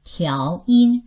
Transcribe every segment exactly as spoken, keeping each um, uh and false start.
调阴。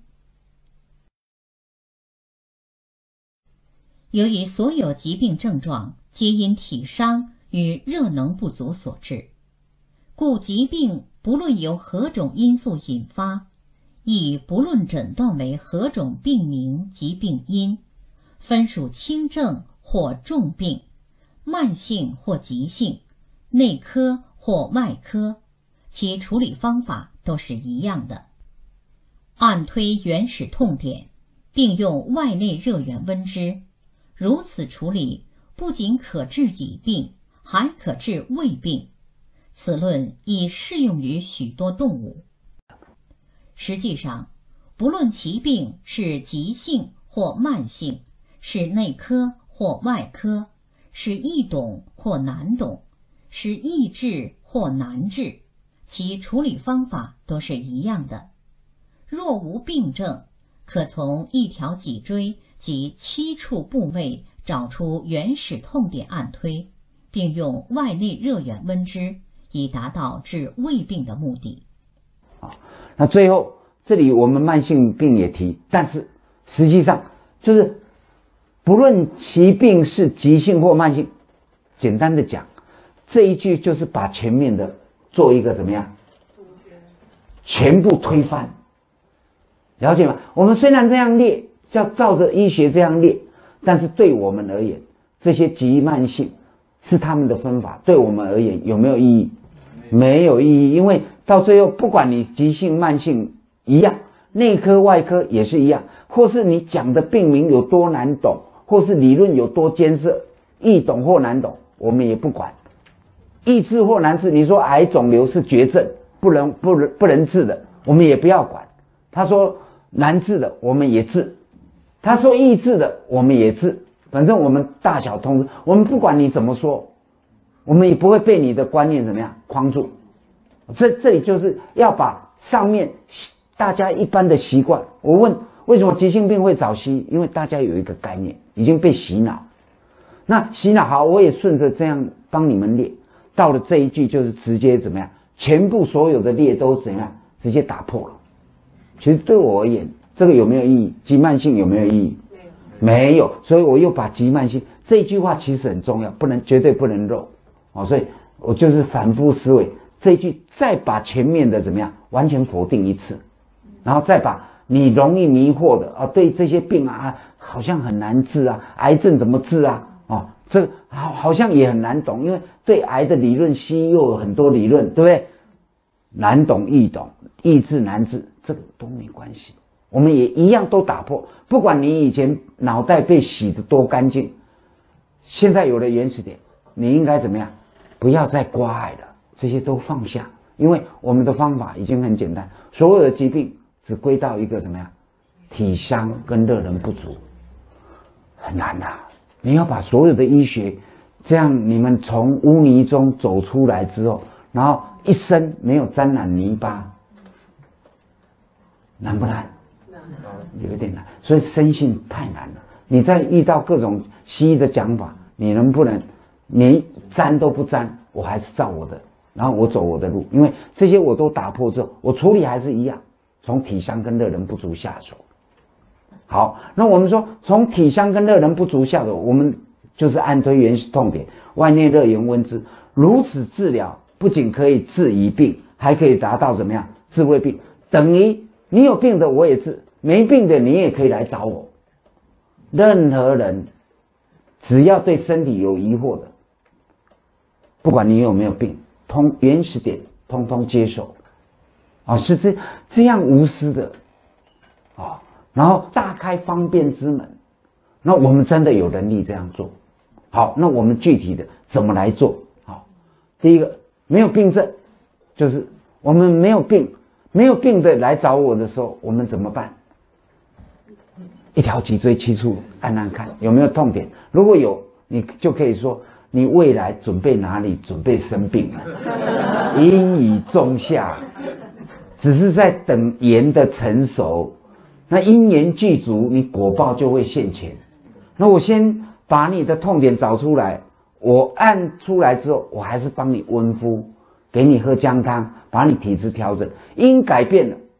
由于所有疾病症状皆因体伤与热能不足所致，故疾病不论由何种因素引发，亦不论诊断为何种病名及病因，分属轻症或重病，慢性或急性，内科或外科，其处理方法都是一样的。按推原始痛点，并用外内热源温之，如此处理不仅可治已病，还可治未病。此论已适用于许多动物。实际上，不论其病是急性或慢性，是内科或外科，是易懂或难懂，是易治或难治，其处理方法都是一样的。若无病症，可从一条脊椎及七处部位找出原始痛点按推，并用外内热源温之，以达到治胃病的目的。 好，那最后这里我们慢性病也提，但是实际上就是不论其病是急性或慢性，简单的讲，这一句就是把前面的做一个怎么样，全部推翻。了解吗？我们虽然这样列，叫照着医学这样列，但是对我们而言，这些急慢性是他们的分法，对我们而言有没有意义？没有意义，因为到最后不管你急性慢性一样，内科外科也是一样，或是你讲的病名有多难懂，或是理论有多艰涩，易懂或难懂，我们也不管。易治或难治，你说癌肿瘤是绝症，不能不能不能治的，我们也不要管。他说难治的我们也治，他说易治的我们也治，反正我们大小通吃，我们不管你怎么说，我们也不会被你的观念怎么样框住。这这里就是要把上面大家一般的习惯，我问为什么急性病会找西医，因为大家有一个概念已经被洗脑。那洗脑好，我也顺着这样帮你们列，到了这一句就是直接怎么样，全部所有的列都怎样直接打破了。其实对我而言，这个有没有意义？急慢性有没有意义？没有，没有。所以我又把急慢性这一句话其实很重要，不能绝对不能漏哦。所以我就是反复思维这一句，再把前面的怎么样完全否定一次，然后再把你容易迷惑的啊，对这些病啊好像很难治啊，癌症怎么治啊？哦，这好好像也很难懂，因为对癌的理论西医又有很多理论，对不对？难懂易懂，易治难治，这个都没关系，我们也一样都打破。不管你以前脑袋被洗得多干净，现在有了原始点，你应该怎么样？不要再挂碍了，这些都放下，因为我们的方法已经很简单，所有的疾病只归到一个怎么样？体伤跟热能不足，很难呐、啊。你要把所有的医学，这样你们从污泥中走出来之后，然后一生没有沾染泥巴，难不难？有点难，所以生性太难了。你再遇到各种西医的讲法，你能不能连沾都不沾？我还是照我的，然后我走我的路，因为这些我都打破之后，我处理还是一样，从体伤跟热能不足下手。好，那我们说从体伤跟热能不足下手，我们就是按推原始痛点，外内热源温之，如此治疗不仅可以治已病，还可以达到怎么样？治未病，等于你有病的我也治，没病的你也可以来找我。任何人只要对身体有疑惑的，不管你有没有病，通原始点通通接受啊，是这这样无私的啊，然后大开方便之门。那我们真的有能力这样做。好，那我们具体的怎么来做？好，第一个没有病症，就是我们没有病，没有病的来找我的时候，我们怎么办？一条脊椎七处按按看有没有痛点，如果有，你就可以说你未来准备哪里准备生病了，因已种下，只是在等缘的成熟，那因缘具足，你果报就会现前。那我先把你的痛点找出来，我按出来之后，我还是帮你温敷，给你喝姜汤，把你体质调整，因改变了，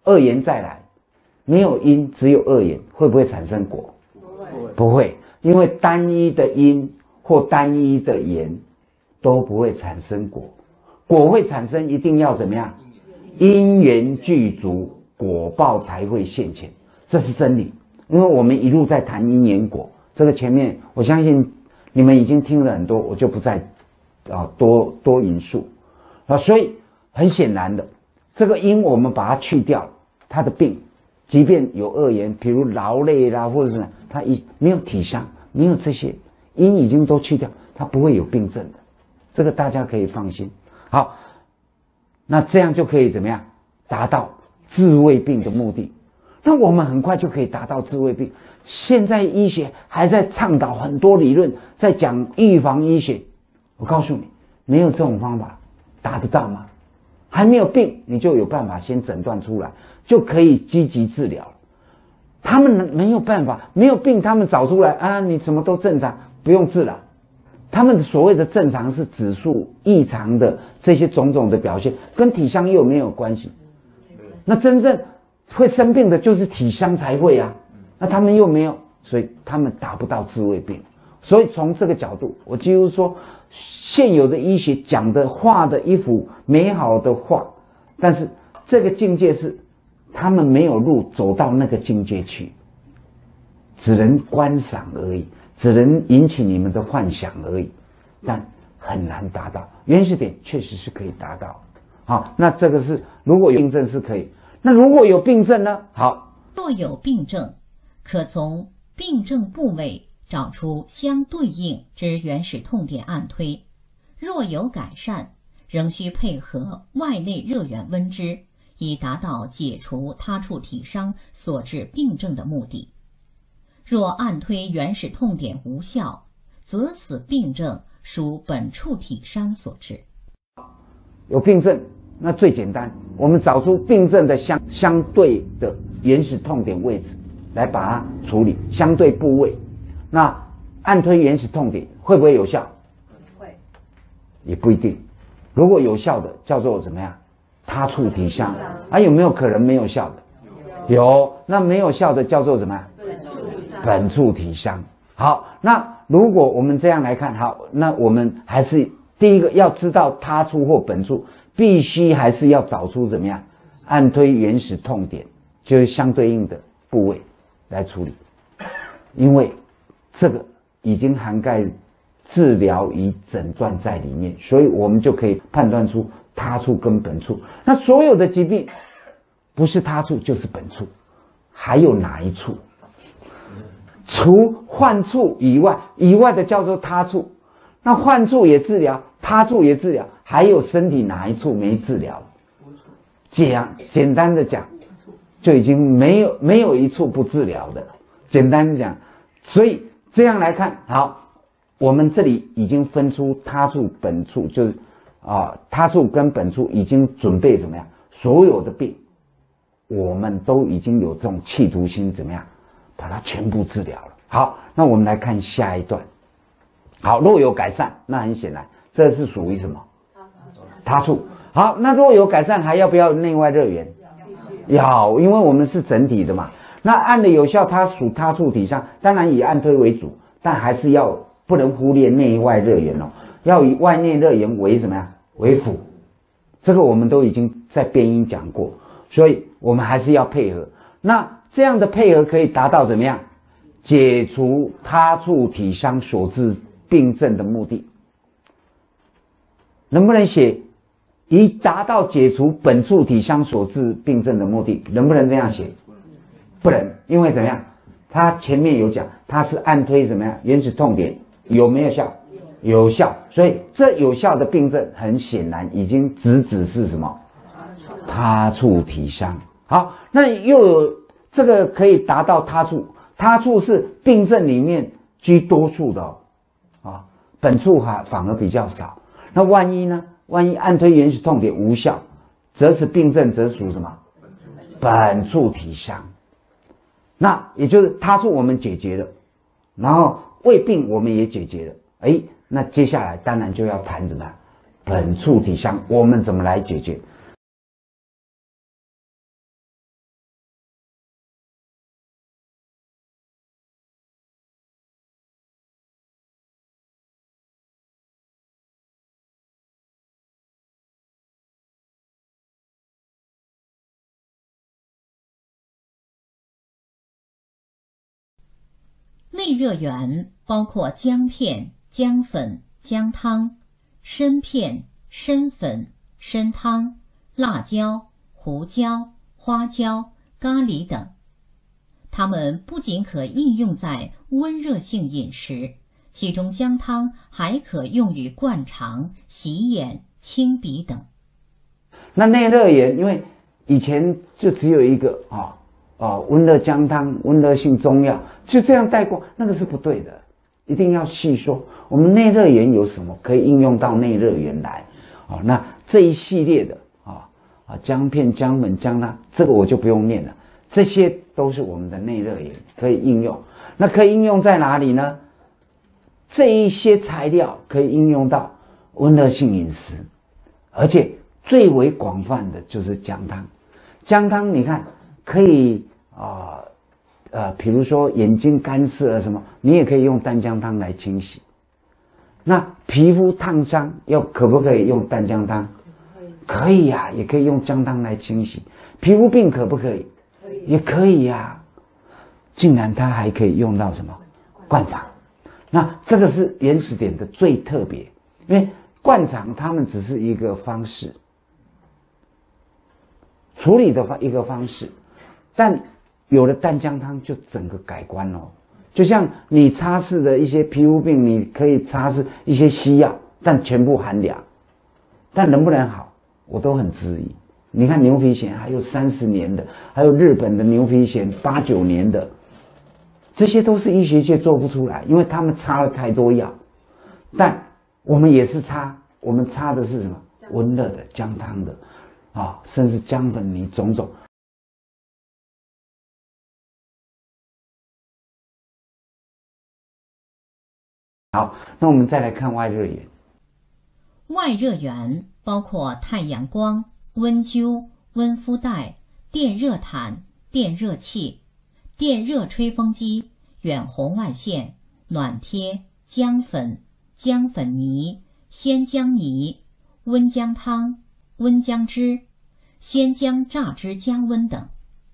二元再来，没有因只有二元，会不会产生果？ 不会， 不会，因为单一的因或单一的缘都不会产生果，果会产生一定要怎么样？因缘具足，果报才会现前，这是真理。因为我们一路在谈因缘果，这个前面我相信你们已经听了很多，我就不再啊多多引述啊。所以很显然的，这个因我们把它去掉了，它的病，即便有恶缘，比如劳累啦或者什么，它一没有体伤，没有这些因已经都去掉，它不会有病症的，这个大家可以放心。好，那这样就可以怎么样达到治胃病的目的？那我们很快就可以达到治胃病。现在医学还在倡导很多理论，在讲预防医学。我告诉你，没有这种方法达得到吗？还没有病，你就有办法先诊断出来，就可以积极治疗。他们没有办法，没有病，他们找出来啊，你什么都正常，不用治了。他们所谓的正常是指数异常的这些种种的表现，跟体香又没有关系。那真正会生病的就是体香才会啊，那他们又没有，所以他们达不到治胃病。所以从这个角度，我几乎说现有的医学讲的画的一幅美好的画，但是这个境界是他们没有路走到那个境界去，只能观赏而已，只能引起你们的幻想而已，但很难达到。原始点确实是可以达到。好，那这个是如果有病症是可以，那如果有病症呢？好， 若有病症，可从病症部位找出相对应之原始痛点按推，若有改善，仍需配合外内热源温之，以达到解除他处体伤所致病症的目的。若按推原始痛点无效，则此病症属本处体伤所致。 有病症，那最简单，我们找出病症的相相对的原始痛点位置，来把它处理相对部位。那按推原始痛点会不会有效？ 会， 也不一定。如果有效的叫做怎么样？他处体伤。啊，有没有可能没有效的？有。有。那没有效的叫做怎么样？本处体伤。好，那如果我们这样来看，好，那我们还是第一个要知道他处或本处，必须还是要找出怎么样按推原始痛点，就是相对应的部位来处理，因为这个已经涵盖治疗与诊断在里面，所以我们就可以判断出他处跟本处。那所有的疾病不是他处就是本处，还有哪一处？除患处以外，以外的叫做他处。那患处也治疗，他处也治疗，还有身体哪一处没治疗？讲简单的讲，就已经没有没有一处不治疗的。简单的讲，所以这样来看，好，我们这里已经分出他处、本处，就是啊，他处跟本处已经准备怎么样？所有的病，我们都已经有这种企图心，怎么样？把它全部治疗了。好，那我们来看下一段。好，若有改善，那很显然，这是属于什么？他处。好，那若有改善，还要不要内外热源？要，因为我们是整体的嘛。那按的有效，它属他处体伤，当然以按推为主，但还是要不能忽略内外热源哦，要以外内热源为什么呀？为辅。这个我们都已经在变音讲过，所以我们还是要配合。那这样的配合可以达到怎么样？解除他处体伤所致病症的目的。能不能写以达到解除本处体伤所致病症的目的？能不能这样写？不能，因为怎么样？他前面有讲，他是按推怎么样？原始痛点有没有效？有效，所以这有效的病症很显然已经直指是什么？他处体伤。好，那又有这个可以达到他处，他处是病症里面居多数的哦，啊，本处还反而比较少。那万一呢？万一按推原始痛点无效，则此病症则属什么？本处体伤。那也就是他处我们解决了，然后胃病我们也解决了，哎，那接下来当然就要谈什么？本处体伤，我们怎么来解决？ 内热源包括姜片、姜粉、姜汤、参片、参粉、参汤、辣椒、胡椒、花椒、咖喱等。它们不仅可应用在温热性饮食，其中姜汤还可用于灌肠、洗眼、清鼻等。 那内热源，因为以前就只有一个啊啊温热姜汤、温热性中药，就这样带过，那个是不对的，一定要细说。我们内热源有什么可以应用到内热源来？哦，那这一系列的啊啊姜片、姜粉、姜汤，这个我就不用念了，这些都是我们的内热源可以应用。那可以应用在哪里呢？这一些材料可以应用到温热性饮食，而且最为广泛的就是姜汤。姜汤你看可以啊 呃, 呃，比如说眼睛干涩啊什么，你也可以用淡姜汤来清洗。那皮肤烫伤要可不可以用淡姜汤？可以呀、啊，也可以用姜汤来清洗。皮肤病可不可以？也可以呀、啊。竟然它还可以用到什么？灌肠。那这个是原始点的最特别，因为灌肠它们只是一个方式，处理的一个方式，但有了淡姜汤就整个改观了。就像你擦拭的一些皮肤病，你可以擦拭一些西药，但全部含凉，但能不能好，我都很质疑。你看牛皮癣还有三十年的，还有日本的牛皮癣八九年的。这些都是医学界做不出来，因为他们擦了太多药。但我们也是擦，我们擦的是什么？温热的姜汤的啊，甚至姜粉泥种种。好，那我们再来看外热源。 外热源包括太阳光、温灸、温敷袋、电热毯、电热器、电热吹风机、远红外线、暖贴、姜粉、姜粉泥、鲜姜泥、温姜汤、温姜汁、鲜姜榨汁加温等。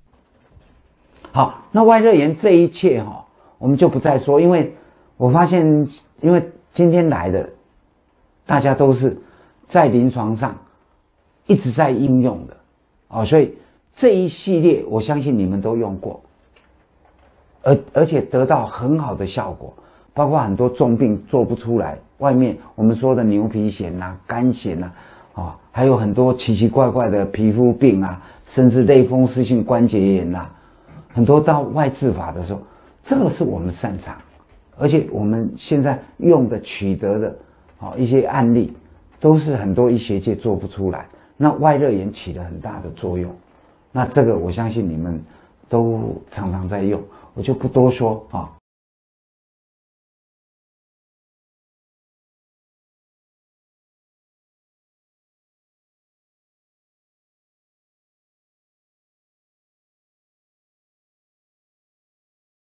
好，那外热源这一切哈、哦，我们就不再说，因为我发现，因为今天来的大家都是在临床上一直在应用的啊、哦，所以这一系列我相信你们都用过。而而且得到很好的效果，包括很多重病做不出来，外面我们说的牛皮癣啊、肝癣啊，啊，还有很多奇奇怪怪的皮肤病啊，甚至类风湿性关节炎啊，很多到外治法的时候，这个是我们擅长，而且我们现在用的取得的啊一些案例，都是很多医学界做不出来，那外热源起了很大的作用，那这个我相信你们都常常在用。我就不多说啊。